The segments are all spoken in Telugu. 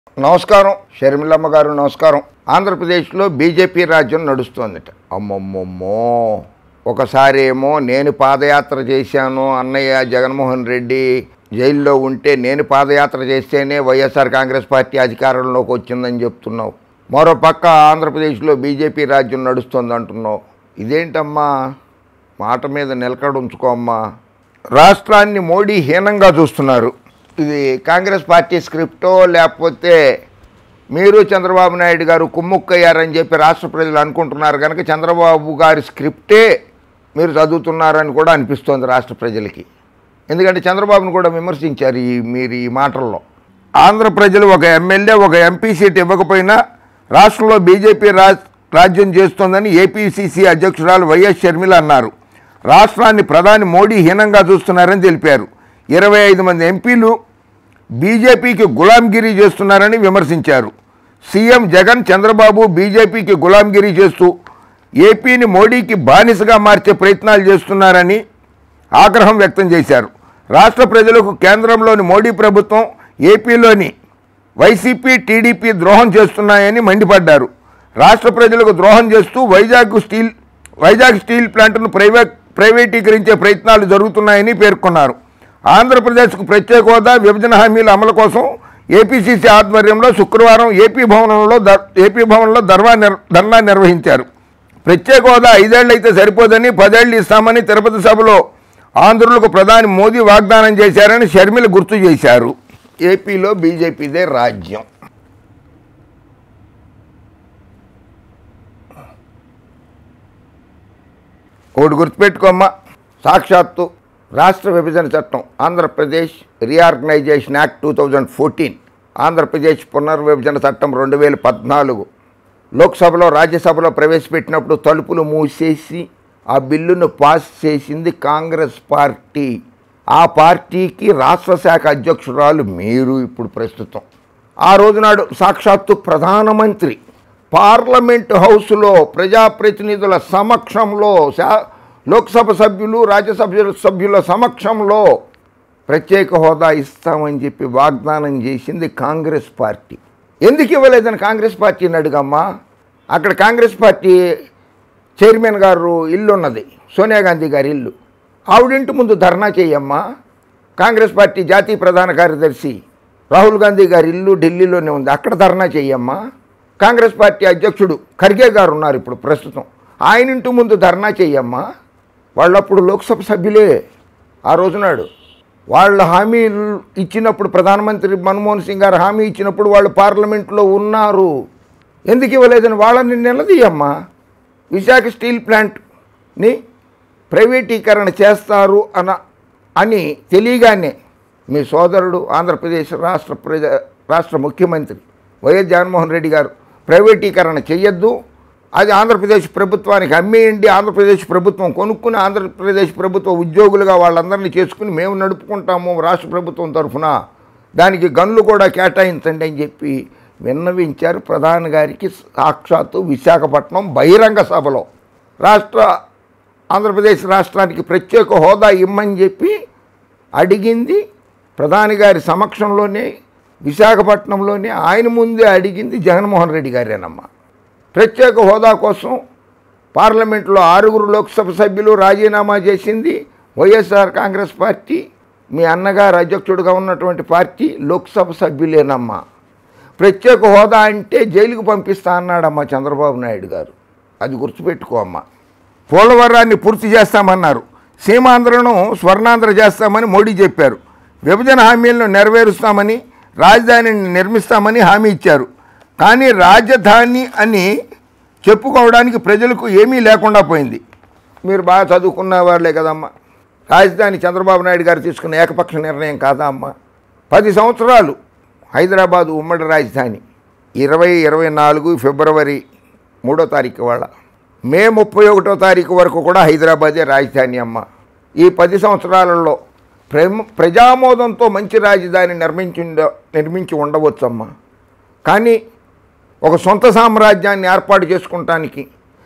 నమస్కారం షర్మిలమ్మ గారు నమస్కారం. ఆంధ్రప్రదేశ్లో బీజేపీ రాజ్యం నడుస్తోందట. అమ్మమ్మమ్మో, ఒకసారి ఏమో నేను పాదయాత్ర చేశాను, అన్నయ్య జగన్మోహన్ రెడ్డి జైల్లో ఉంటే నేను పాదయాత్ర చేస్తేనే వైఎస్ఆర్ కాంగ్రెస్ పార్టీ అధికారంలోకి వచ్చిందని చెప్తున్నావు. మరో పక్క ఆంధ్రప్రదేశ్లో బీజేపీ రాజ్యం నడుస్తోంది అంటున్నావు. ఇదేంటమ్మా, మాట మీద నిలకడ ఉంచుకోమ్మా. రాష్ట్రాన్ని మోడీ హీనంగా చూస్తున్నారు. ఇది కాంగ్రెస్ పార్టీ స్క్రిప్టో లేకపోతే మీరు చంద్రబాబు నాయుడు గారు కుమ్ముక్కయ్యారని చెప్పి రాష్ట్ర ప్రజలు అనుకుంటున్నారు కనుక చంద్రబాబు గారి స్క్రిప్టే మీరు చదువుతున్నారని కూడా అనిపిస్తోంది రాష్ట్ర ప్రజలకి. ఎందుకంటే చంద్రబాబును కూడా విమర్శించారు మీరు ఈ మాటల్లో. ఆంధ్ర ప్రజలు ఒక ఎమ్మెల్యే ఒక ఎంపీ సీట్ ఇవ్వకపోయినా రాష్ట్రంలో బీజేపీ రాజ్యం చేస్తోందని ఏపీసీసీ అధ్యక్షురాలు వైఎస్ షర్మిల అన్నారు. రాష్ట్రాన్ని ప్రధాని మోడీ హీనంగా చూస్తున్నారని తెలిపారు. 25 మంది ఎంపీలు బీజేపీకి గులాంగిరీ చేస్తున్నారని విమర్శించారు. సీఎం జగన్ చంద్రబాబు బీజేపీకి గులాంగిరీ చేస్తూ ఏపీని మోడీకి బానిసగా మార్చే ప్రయత్నాలు చేస్తున్నారని ఆగ్రహం వ్యక్తం చేశారు. రాష్ట్ర ప్రజలకు కేంద్రంలోని మోడీ ప్రభుత్వం ఏపీలోని వైసీపీ టీడీపీ ద్రోహం చేస్తున్నాయని మండిపడ్డారు. రాష్ట్ర ప్రజలకు ద్రోహం చేస్తూ వైజాగ్ స్టీల్ ప్లాంట్ను ప్రైవేటీకరించే ప్రయత్నాలు జరుగుతున్నాయని పేర్కొన్నారు. ఆంధ్రప్రదేశ్కు ప్రత్యేక హోదా విభజన హామీల అమలు కోసం ఏపీసీసీ ఆధ్వర్యంలో శుక్రవారం ఏపీ భవన్లో ధర్నా నిర్వహించారు. ప్రత్యేక హోదా 5 ఏళ్ళు అయితే సరిపోదని 10 ఏళ్ళు ఇస్తామని తిరుపతి సభలో ఆంధ్రులకు ప్రధాని మోదీ వాగ్దానం చేశారని షర్మిల గుర్తు చేశారు. ఏపీలో బీజేపీదే రాజ్యం. ఒకటి గుర్తుపెట్టుకోమ్మా, సాక్షాత్తు రాష్ట్ర విభజన చట్టం ఆంధ్రప్రదేశ్ రీఆర్గనైజేషన్ యాక్ట్ 2014, ఆంధ్రప్రదేశ్ పునర్విభజన చట్టం 2014 లోక్సభలో రాజ్యసభలో ప్రవేశపెట్టినప్పుడు తలుపులు మూసేసి ఆ బిల్లును పాస్ చేసింది కాంగ్రెస్ పార్టీ. ఆ పార్టీకి రాష్ట్ర శాఖ అధ్యక్షురాలు మీరు ఇప్పుడు ప్రస్తుతం. ఆ రోజునాడు సాక్షాత్తు ప్రధానమంత్రి పార్లమెంటు హౌస్లో ప్రజాప్రతినిధుల సమక్షంలో లోక్సభ సభ్యులు రాజ్యసభ సభ్యుల సమక్షంలో ప్రత్యేక హోదా ఇస్తామని చెప్పి వాగ్దానం చేసింది కాంగ్రెస్ పార్టీ. ఎందుకు ఇవ్వలేదని కాంగ్రెస్ పార్టీని అడుగమ్మా. అక్కడ కాంగ్రెస్ పార్టీ చైర్మన్ గారు ఇల్లు ఉన్నది, సోనియా గాంధీ గారి ఇల్లు. ఆవిడింటి ముందు ధర్నా చేయమ్మా. కాంగ్రెస్ పార్టీ జాతీయ ప్రధాన కార్యదర్శి రాహుల్ గాంధీ గారి ఇల్లు ఢిల్లీలోనే ఉంది, అక్కడ ధర్నా చేయమ్మా. కాంగ్రెస్ పార్టీ అధ్యక్షుడు ఖర్గే గారు ఉన్నారు ఇప్పుడు ప్రస్తుతం, ఆయన ఇంటి ముందు ధర్నా చేయమ్మా. వాళ్ళప్పుడు లోక్సభ సభ్యులే. ఆ రోజునాడు వాళ్ళు హామీలు ఇచ్చినప్పుడు, ప్రధానమంత్రి మన్మోహన్ సింగ్ గారు హామీ ఇచ్చినప్పుడు వాళ్ళు పార్లమెంట్లో ఉన్నారు. ఎందుకు ఇవ్వలేదని వాళ్ళని నిలదీయమ్మా. విశాఖ స్టీల్ ప్లాంట్ని ప్రైవేటీకరణ చేస్తారు అని తెలియగానే మీ సోదరుడు ఆంధ్రప్రదేశ్ రాష్ట్ర ముఖ్యమంత్రి వైఎస్ జగన్మోహన్ రెడ్డి గారు ప్రైవేటీకరణ చేయొద్దు, అది ఆంధ్రప్రదేశ్ ప్రభుత్వానికి అమ్మేయండి, ఆంధ్రప్రదేశ్ ప్రభుత్వం కొనుక్కుని ఆంధ్రప్రదేశ్ ప్రభుత్వ ఉద్యోగులుగా వాళ్ళందరినీ చేసుకుని మేము నడుపుకుంటాము రాష్ట్ర ప్రభుత్వం తరఫున, దానికి గన్లు కూడా కేటాయించండి అని చెప్పి విన్నవించారు ప్రధాని గారికి సాక్షాత్తు విశాఖపట్నం బహిరంగ సభలో. ఆంధ్రప్రదేశ్ రాష్ట్రానికి ప్రత్యేక హోదా ఇమ్మని చెప్పి అడిగింది ప్రధాని గారి సమక్షంలోనే, విశాఖపట్నంలోనే ఆయన ముందే అడిగింది జగన్మోహన్ రెడ్డి గారేనమ్మా. ప్రత్యేక హోదా కోసం పార్లమెంట్లో 6 లోక్సభ సభ్యులు రాజీనామా చేసింది వైఎస్ఆర్ కాంగ్రెస్ పార్టీ, మీ అన్నగారు అధ్యక్షుడిగా ఉన్నటువంటి పార్టీ లోక్సభ సభ్యులేనమ్మా. ప్రత్యేక హోదా అంటే జైలుకు పంపిస్తా అన్నాడమ్మా చంద్రబాబు నాయుడు గారు, అది గుర్తుపెట్టుకో అమ్మా. పోలవరాన్ని పూర్తి చేస్తామన్నారు, సీమాంధ్రను స్వర్ణాంధ్ర చేస్తామని మోడీ చెప్పారు. విభజన హామీలను నెరవేరుస్తామని, రాజధానిని నిర్మిస్తామని హామీ ఇచ్చారు. కానీ రాజధాని అని చెప్పుకోవడానికి ప్రజలకు ఏమీ లేకుండా పోయింది. మీరు బాగా చదువుకున్న వాళ్ళే కదమ్మా. రాజధాని చంద్రబాబు నాయుడు గారు తీసుకున్న ఏకపక్ష నిర్ణయం కాదా అమ్మా. 10 సంవత్సరాలు హైదరాబాదు ఉమ్మడి రాజధాని. 2024 ఫిబ్రవరి 3వ తారీఖు వాళ్ళ మే 31వ తారీఖు వరకు కూడా హైదరాబాదే రాజధాని అమ్మ. ఈ 10 సంవత్సరాలలో ప్రజామోదంతో మంచి రాజధాని నిర్మించి ఉండవచ్చమ్మా. కానీ ఒక సొంత సామ్రాజ్యాన్ని ఏర్పాటు చేసుకుంటానికి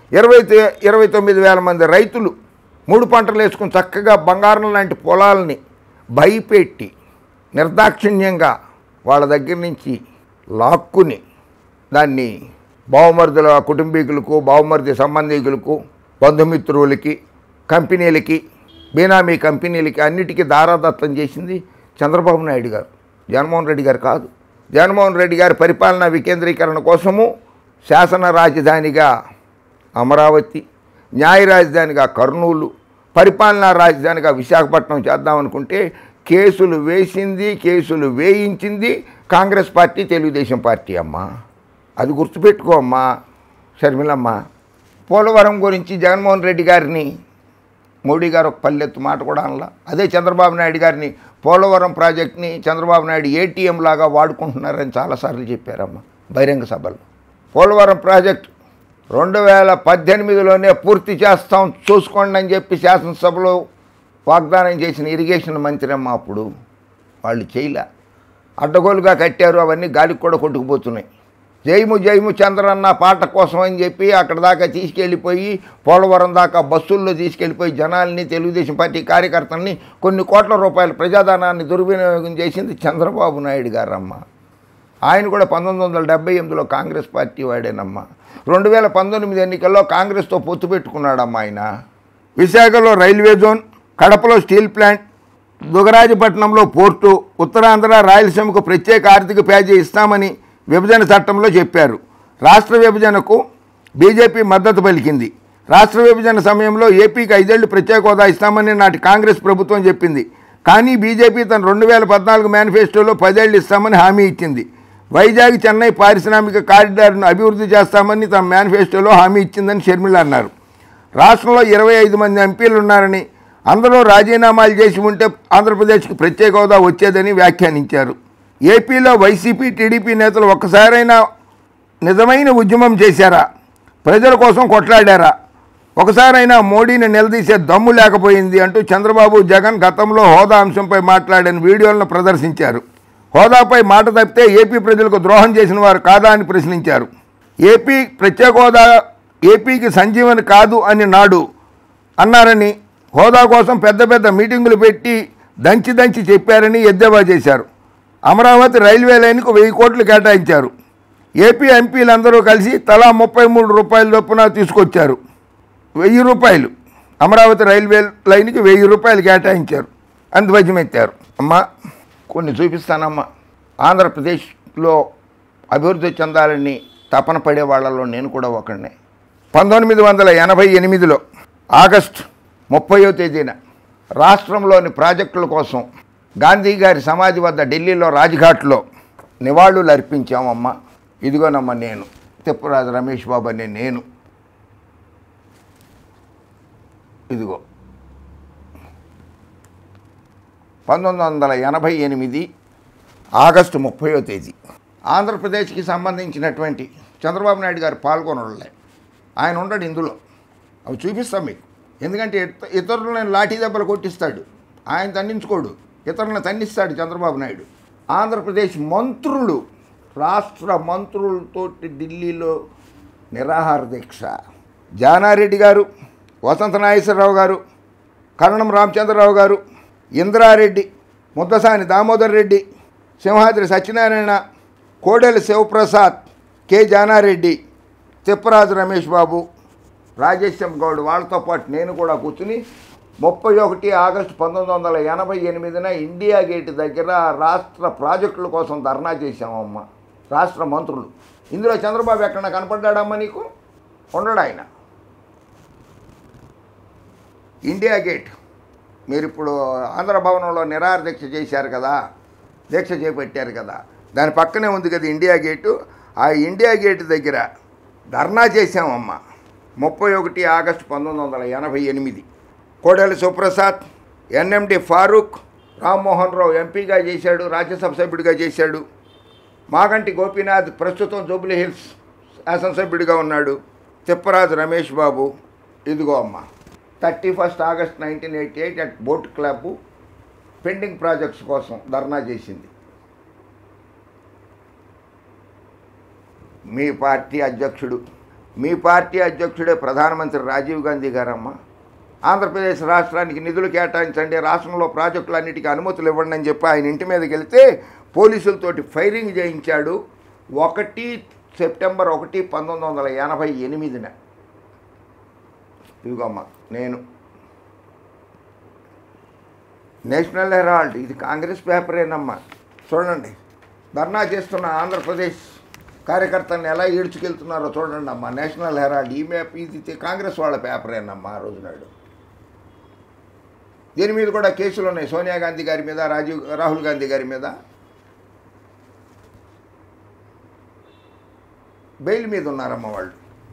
29,000 మంది రైతులు 3 పంటలు వేసుకుని చక్కగా బంగారం లాంటి పొలాలని భయపెట్టి నిర్దాక్షిణ్యంగా వాళ్ళ దగ్గర నుంచి లాక్కుని దాన్ని బావమరుదుల కుటుంబీకులకు, బావమరుది సంబంధికులకు, బంధుమిత్రులకి, కంపెనీలకి, బీనామీ కంపెనీలకి అన్నిటికీ దారాదత్తం చేసింది చంద్రబాబు నాయుడు గారు, జగన్మోహన్ రెడ్డి గారు కాదు. జగన్మోహన్ రెడ్డి గారి పరిపాలనా వికేంద్రీకరణ కోసము శాసన రాజధానిగా అమరావతి, న్యాయ రాజధానిగా కర్నూలు, పరిపాలనా రాజధానిగా విశాఖపట్నం చేద్దామనుకుంటే కేసులు వేసింది, కేసులు వేయించింది కాంగ్రెస్ పార్టీ, తెలుగుదేశం పార్టీ అమ్మ. అది గుర్తుపెట్టుకో అమ్మా షర్మిలమ్మ. పోలవరం గురించి జగన్మోహన్ రెడ్డి గారిని మోడీ గారు ఒక పల్లెత్తు మాట కూడా అనలా. అదే చంద్రబాబు నాయుడు గారిని పోలవరం ప్రాజెక్ట్ని చంద్రబాబు నాయుడు ఏటీఎం లాగా వాడుకుంటున్నారని చాలాసార్లు చెప్పారమ్మ బహిరంగ సభలో. పోలవరం ప్రాజెక్ట్ 2018లోనే పూర్తి చేస్తాం చూసుకోండి అని చెప్పి శాసనసభలో వాగ్దానం చేసిన ఇరిగేషన్ మంత్రి అమ్మ అప్పుడు వాళ్ళు చేయలే, అడ్డగోలుగా కట్టారు. అవన్నీ గాలికి కూడా కొట్టుకుపోతున్నాయి. జైము జైము చంద్రన్న పాట కోసం అని చెప్పి అక్కడ దాకా తీసుకెళ్ళిపోయి పోలవరం దాకా బస్సుల్లో తీసుకెళ్ళిపోయి జనాల్ని, తెలుగుదేశం పార్టీ కార్యకర్తల్ని కొన్ని కోట్ల రూపాయల ప్రజాధనాన్ని దుర్వినియోగం చేసింది చంద్రబాబు నాయుడు గారమ్మ. ఆయన కూడా 1978లో కాంగ్రెస్ పార్టీ వాడేనమ్మ. 2019 ఎన్నికల్లో కాంగ్రెస్తో పొత్తు పెట్టుకున్నాడమ్మ ఆయన. విశాఖలో రైల్వే జోన్, కడపలో స్టీల్ ప్లాంట్, దుగరాజపట్నంలో పోర్టు, ఉత్తరాంధ్ర రాయలసీమకు ప్రత్యేక ఆర్థిక ప్యాకేజీ ఇస్తామని విభజన చట్టంలో చెప్పారు. రాష్ట్ర విభజనకు బీజేపీ మద్దతు పలికింది. రాష్ట్ర విభజన సమయంలో ఏపీకి 5 ఏళ్లు ప్రత్యేక హోదా ఇస్తామని నాటి కాంగ్రెస్ ప్రభుత్వం చెప్పింది. కానీ బీజేపీ తన 2014 మేనిఫెస్టోలో 10 ఏళ్లు ఇస్తామని హామీ ఇచ్చింది. వైజాగ్ చెన్నై పారిశ్రామిక కారిడార్ను అభివృద్ధి చేస్తామని తమ మేనిఫెస్టోలో హామీ ఇచ్చిందని షర్మిల అన్నారు. రాష్ట్రంలో 25 మంది ఎంపీలు ఉన్నారని, అందరూ రాజీనామాలు చేసి ఉంటే ఆంధ్రప్రదేశ్కి ప్రత్యేక హోదా వచ్చేదని వ్యాఖ్యానించారు. ఏపీలో వైసీపీ, టీడీపీ నేతలు ఒక్కసారైనా నిజమైన ఉద్యమం చేశారా? ప్రజల కోసం కొట్లాడారా? ఒకసారైనా మోడీని నిలదీసే దమ్ము లేకపోయింది అంటూ చంద్రబాబు, జగన్ గతంలో హోదా అంశంపై మాట్లాడిన వీడియోలను ప్రదర్శించారు. హోదాపై మాట తప్పితే ఏపీ ప్రజలకు ద్రోహం చేసిన వారు కాదా అని ప్రశ్నించారు. ఏపీ ప్రత్యేక హోదా ఏపీకి సంజీవని కాదు అని నాడు అన్నారని, హోదా కోసం పెద్ద పెద్ద మీటింగులు పెట్టి దంచి చెప్పారని ఎద్దేవా చేశారు. అమరావతి రైల్వే లైన్కు 1000 కోట్లు కేటాయించారు. ఏపీ ఎంపీలందరూ కలిసి తలా 33 రూపాయల చొప్పున తీసుకొచ్చారు. 1000 రూపాయలు అమరావతి రైల్వే లైన్కి 1000 రూపాయలు కేటాయించారు అని ధ్వజమెత్తారు. అమ్మ కొన్ని చూపిస్తానమ్మా. ఆంధ్రప్రదేశ్లో అభివృద్ధి చెందాలని తపన పడే వాళ్ళలో నేను కూడా ఒకడినే. 1988లో ఆగస్టు 30వ తేదీన రాష్ట్రంలోని ప్రాజెక్టుల కోసం గాంధీ గారి సమాధి వద్ద ఢిల్లీలో రాజ్ఘాట్లో నివాళులు అర్పించామమ్మ. ఇదిగోనమ్మ నేను, తిప్పరాజు రమేష్ బాబు అనే నేను. ఇదిగో 1988 ఆగస్టు 30వ తేదీ ఆంధ్రప్రదేశ్కి సంబంధించినటువంటి చంద్రబాబు నాయుడు గారు పాల్గొనలే. ఆయన ఉండడు ఇందులో. అవి చూపిస్తాం మీకు. ఎందుకంటే ఇతరులను లాఠీ దెబ్బలు కొట్టిస్తాడు, ఆయన తన్నించుకోడు, ఇతరులను తన్నిస్తాడు చంద్రబాబు నాయుడు. ఆంధ్రప్రదేశ్ మంత్రులు, రాష్ట్ర మంత్రులతోటి ఢిల్లీలో నిరాహార దీక్ష. జానారెడ్డి గారు, వసంత నాగేశ్వరరావు గారు, కరణం రామచంద్రరావు గారు, ఇంద్రారెడ్డి, ముద్దసాని దామోదర్ రెడ్డి, సింహాద్రి సత్యనారాయణ, కోడెల శివప్రసాద్, కె జానారెడ్డి, తిప్పరాజు రమేష్ బాబు, రాజేశం గౌడ్, వాళ్ళతో పాటు నేను కూడా కూర్చుని 31 ఆగస్టు 1988 ఇండియా గేట్ దగ్గర రాష్ట్ర ప్రాజెక్టుల కోసం ధర్నా చేశామమ్మ. రాష్ట్ర మంత్రులు. ఇందులో చంద్రబాబు ఎక్కడ కనపడ్డాడమ్మా నీకు? ఉండడు ఆయన. ఇండియా గేట్ మీరు ఇప్పుడు ఆంధ్రభవనంలో నిరాహార దీక్ష చేశారు కదా, దీక్ష చేపట్టారు కదా, దాని పక్కనే ఉంది కదా ఇండియా గేటు. ఆ ఇండియా గేట్ దగ్గర ధర్నా చేశామమ్మ 31 ఆగస్టు 1988. కోడెల సుప్రసాద్, ఎన్ఎండి ఫారూక్, రామ్మోహన్ రావు ఎంపీగా చేశాడు, రాజ్యసభ సభ్యుడిగా చేశాడు. మాగంటి గోపీనాథ్ ప్రస్తుతం జూబ్లీ హిల్స్ శాసనసభ్యుడిగా ఉన్నాడు. తిప్పరాజు రమేష్ బాబు. ఇదిగో అమ్మ 31 August 1988 at boat club pending projects కోసం ధర్నా చేసింది. మీ పార్టీ అధ్యక్షుడే ప్రధానమంత్రి రాజీవ్ గాంధీ గారమ్మ. ఆంధ్రప్రదేశ్ రాష్ట్రానికి నిధులు కేటాయించండి, రాష్ట్రంలో ప్రాజెక్టులన్నిటికీ అనుమతులు ఇవ్వండి అని చెప్పి ఆయన ఇంటి మీదకి వెళ్తే పోలీసులతోటి ఫైరింగ్ చేయించాడు. సెప్టెంబర్ 1, 1988. ఇదిగోమ్మ నేను నేషనల్ హెరాల్డ్, ఇది కాంగ్రెస్ పేపరేనమ్మా. చూడండి, ధర్నా చేస్తున్న ఆంధ్రప్రదేశ్ కార్యకర్తలను ఎలా ఈడ్చుకెళ్తున్నారో చూడండి అమ్మా. నేషనల్ హెరాల్డ్ ఇది కాంగ్రెస్ వాళ్ళ పేపరేనమ్మా ఆ రోజు నాడు. దీని మీద కూడా కేసులు ఉన్నాయి, సోనియా గాంధీ గారి మీద, రాహుల్ గాంధీ గారి మీద. బెయిల్ మీద ఉన్నారమ్మ వాళ్ళు.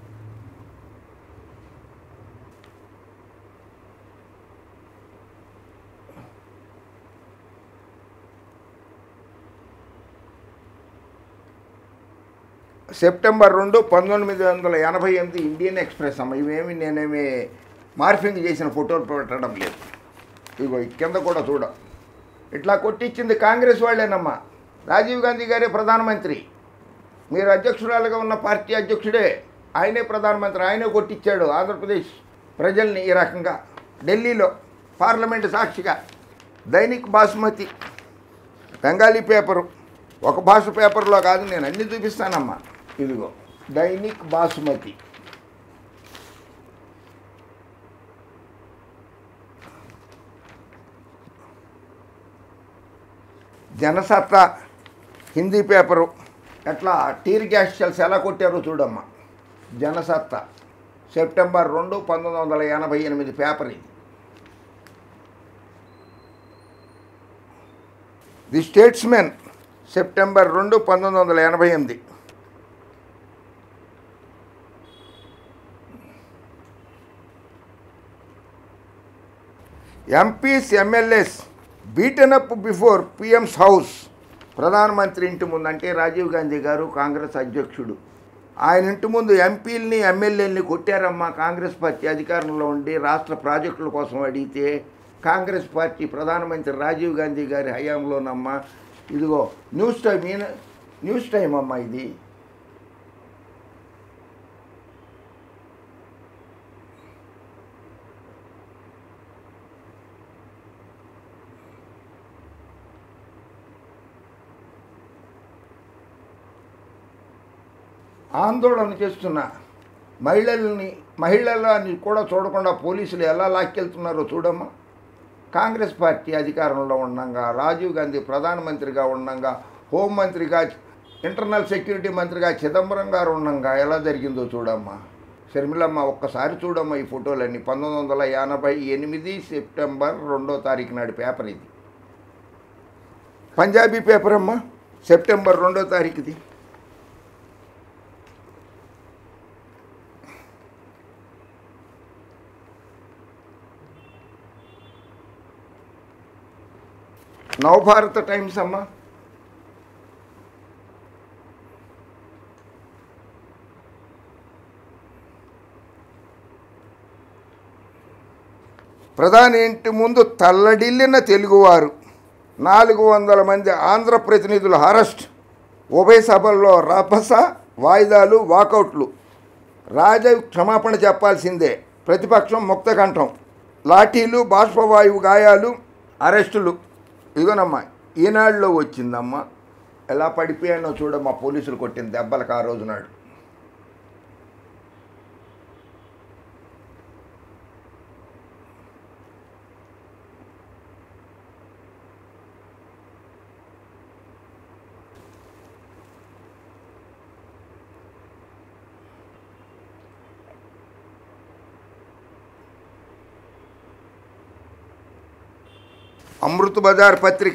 సెప్టెంబర్ 2, 1988 ఇండియన్ ఎక్స్ప్రెస్ అమ్మ. ఇవేమి నేనేమి మార్ఫింగ్ చేసిన ఫోటోలు పెట్టడం లేదు. ఇగో కింద కూడా చూడ, ఇట్లా కొట్టించింది కాంగ్రెస్ వాళ్ళేనమ్మా. రాజీవ్ గాంధీ గారే ప్రధానమంత్రి, మీరు అధ్యక్షురాలుగా ఉన్న పార్టీ అధ్యక్షుడే, ఆయనే ప్రధానమంత్రి, ఆయనే కొట్టించాడు ఆంధ్రప్రదేశ్ ప్రజల్ని ఈ రకంగా. ఢిల్లీలో పార్లమెంటు సాక్షిగా దైనిక్ బాస్మతి బెంగాలీ పేపరు, ఒక భాష పేపర్లో కాదు, నేను అన్నీ చూపిస్తానమ్మా. ఇదిగో దైనిక్ బాస్మతి, జనసత్తా హిందీ పేపరు, ఎట్లా టీర్ గ్యాస్ షెల్స్ ఎలా కొట్టారో చూడమ్మా. జనసత్తా సెప్టెంబర్ 2, 1988 పేపర్ ఇది. The Statesman September 2, 1988. MPs MLAs beaten up before PM's house. ప్రధానమంత్రి ఇంటి ముందు, అంటే రాజీవ్ గాంధీ గారు కాంగ్రెస్ అధ్యక్షుడు, ఆయన ఇంటి ముందు ఎంపీలని ఎమ్మెల్యేలని కొట్టారమ్మా. కాంగ్రెస్ పార్టీ అధికారంలో ఉండి రాష్ట్ర ప్రాజెక్టుల కోసం అడిగితే కాంగ్రెస్ పార్టీ ప్రధానమంత్రి రాజీవ్ గాంధీ గారి హయాంలోనమ్మా. ఇదిగో న్యూస్ టైం అమ్మా ఇది. ఆందోళన చేస్తున్న మహిళలని కూడా చూడకుండా పోలీసులు ఎలా లాక్కెళ్తున్నారో చూడమ్మా. కాంగ్రెస్ పార్టీ అధికారంలో ఉండగా, రాజీవ్ గాంధీ ప్రధానమంత్రిగా ఉండగా, హోంమంత్రిగా, ఇంటర్నల్ సెక్యూరిటీ మంత్రిగా చిదంబరం గారు ఉండగా ఎలా జరిగిందో చూడమ్మా. షర్మిలమ్మ ఒక్కసారి చూడమ్మా ఈ ఫోటోలన్నీ. 1988 సెప్టెంబర్ 2 నాడు పేపర్ ఇది. పంజాబీ పేపర్ అమ్మా, సెప్టెంబర్ 2 నవభారత టైమ్స్ అమ్మా. ప్రధాని ఇంటి ముందు తల్లడిల్లిన తెలుగువారు, 400 మంది ఆంధ్ర ప్రతినిధుల అరెస్ట్. ఉభయ సభల్లో రభస, వాయిదాలు, వాకౌట్లు. రాజీవ్ క్షమాపణ చెప్పాల్సిందే, ప్రతిపక్షం ముక్తకంఠం. లాఠీలు, బాష్పవాయువు గాయాలు, అరెస్టులు. ఇదిగోనమ్మా ఈనాడులో వచ్చిందమ్మా. ఎలా పడిపోయానో చూడమ్మా పోలీసులు కొట్టిన దెబ్బలకు ఆ రోజు నాడు. అమృత్ బజార్ పత్రిక,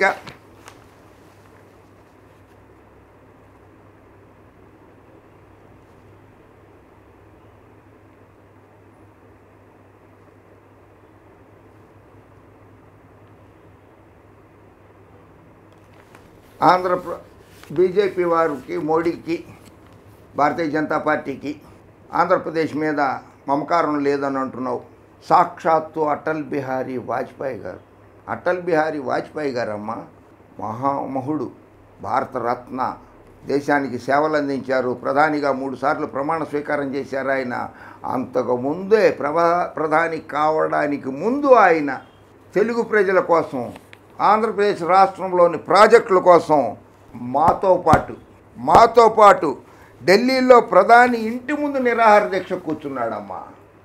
బీజేపీ వారికి, మోడీకి, భారతీయ జనతా పార్టీకి ఆంధ్రప్రదేశ్ మీద మమకారం లేదని అంటున్నావు. సాక్షాత్తు అటల్ బిహారీ వాజ్పేయి గారు, అటల్ బిహారీ వాజ్పేయి గారమ్మ మహామహుడు, భారతరత్న, దేశానికి సేవలు అందించారు. ప్రధానిగా 3 సార్లు ప్రమాణ స్వీకారం చేశారు ఆయన. అంతకుముందే ప్రధాని కావడానికి ముందు ఆయన తెలుగు ప్రజల కోసం, ఆంధ్రప్రదేశ్ రాష్ట్రంలోని ప్రాజెక్టుల కోసం మాతో పాటు మాతో పాటు ఢిల్లీలో ప్రధాని ఇంటి ముందు నిరాహార దీక్ష కూర్చున్నాడమ్మా.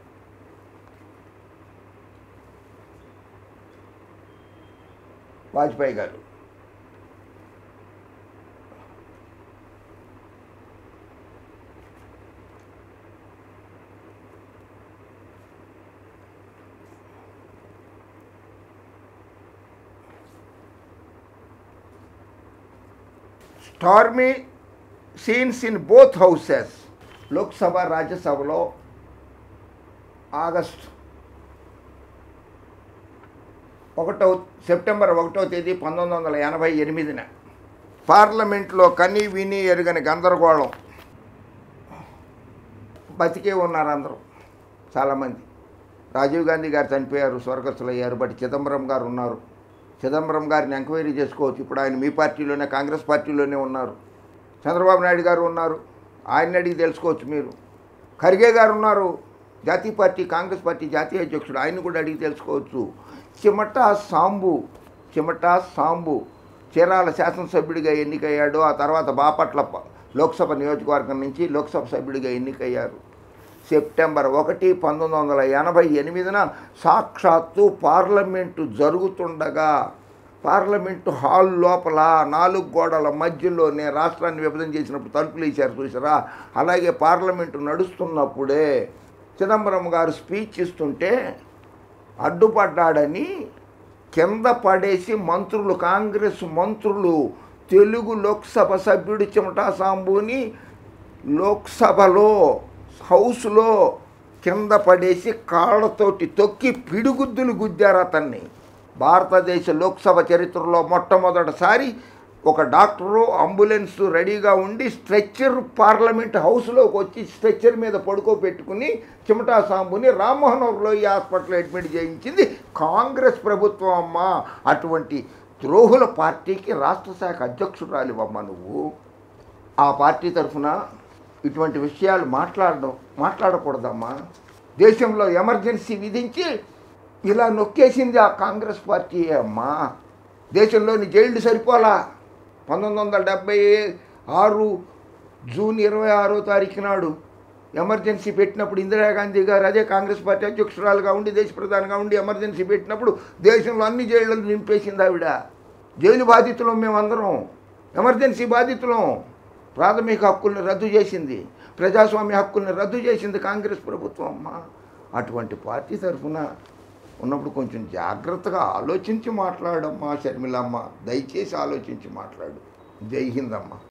వాజ్పేయి గారు. Stormy scenes in both houses. Lok Sabha రాజ్యసభలో సెప్టెంబర్ 1వ తేదీ 1988 పార్లమెంట్లో కనీ విని ఎరుగని గందరగోళం. బతికే ఉన్నారు అందరూ, చాలామంది. రాజీవ్ గాంధీ గారు చనిపోయారు, స్వర్గస్థులయ్యారు. బట్ చిదంబరం గారు ఉన్నారు. చిదంబరం గారిని ఎంక్వైరీ చేసుకోవచ్చు. ఇప్పుడు ఆయన మీ పార్టీలోనే, కాంగ్రెస్ పార్టీలోనే ఉన్నారు. చంద్రబాబు నాయుడు గారు ఉన్నారు, ఆయన్ని అడిగి తెలుసుకోవచ్చు మీరు. ఖర్గే గారు ఉన్నారు, జాతీయ పార్టీ కాంగ్రెస్ పార్టీ జాతీయ అధ్యక్షుడు, ఆయన్ని కూడా అడిగి తెలుసుకోవచ్చు. చిమటా సాంబు చీరాల శాసనసభ్యుడిగా ఎన్నికయ్యాడు. ఆ తర్వాత బాపట్ల లోక్సభ నియోజకవర్గం నుంచి లోక్సభ సభ్యుడిగా ఎన్నికయ్యారు. సెప్టెంబర్ 1, 1988 సాక్షాత్తు పార్లమెంటు జరుగుతుండగా పార్లమెంటు హాల్ లోపల 4 గోడల మధ్యలోనే రాష్ట్రాన్ని విభజన చేసినప్పుడు తలుపులు వేశారు చూసారా, అలాగే పార్లమెంటు నడుస్తున్నప్పుడే చిదంబరం గారు స్పీచ్ ఇస్తుంటే అడ్డుపడ్డాడని కింద పడేసి మంత్రులు, కాంగ్రెస్ మంత్రులు, తెలుగు లోక్సభ సభ్యుడు చిమటా సాంబుని లోక్సభలో హౌస్లో కింద పడేసి కాళ్ళతోటి తొక్కి పిడిగుద్దులు గుద్దారు అతన్ని. భారతదేశ లోక్సభ చరిత్రలో మొట్టమొదటిసారి ఒక డాక్టరు అంబులెన్స్ రెడీగా ఉండి స్ట్రెచ్చర్ పార్లమెంట్ హౌస్లోకి వచ్చి స్ట్రెచ్చర్ మీద పడుకోబెట్టుకుని చిమటా సాంబుని రామ్మోహన్ ఈ హాస్పిటల్లో అడ్మిట్ చేయించింది కాంగ్రెస్ ప్రభుత్వం అమ్మ. అటువంటి ద్రోహుల పార్టీకి రాష్ట్ర శాఖ అధ్యక్షురాలివమ్మ నువ్వు. ఆ పార్టీ తరఫున ఇటువంటి విషయాలు మాట్లాడకూడదమ్మా. దేశంలో ఎమర్జెన్సీ విధించి ఇలా నొక్కేసింది ఆ కాంగ్రెస్ పార్టీ అమ్మా. దేశంలోని జైళ్ళు సరిపోలా. 1976 జూన్ 26వ తారీఖు నాడు ఎమర్జెన్సీ పెట్టినప్పుడు ఇందిరాగాంధీ గారు అదే కాంగ్రెస్ పార్టీ అధ్యక్షురాలుగా ఉండి దేశ ప్రధానిగా ఉండి ఎమర్జెన్సీ పెట్టినప్పుడు దేశంలో అన్ని జైళ్ళను నింపేసింది ఆవిడ. జైలు బాధితులం మేమందరం, ఎమర్జెన్సీ బాధితులం. ప్రాథమిక హక్కుల్ని రద్దు చేసింది, ప్రజాస్వామ్య హక్కుల్ని రద్దు చేసింది కాంగ్రెస్ ప్రభుత్వం అమ్మ. అటువంటి పార్టీ తరఫున ఉన్నప్పుడు కొంచెం జాగ్రత్తగా ఆలోచించి మాట్లాడమ్మా షర్మిలమ్మ, దయచేసి ఆలోచించి మాట్లాడు. జై హింద్ అమ్మ.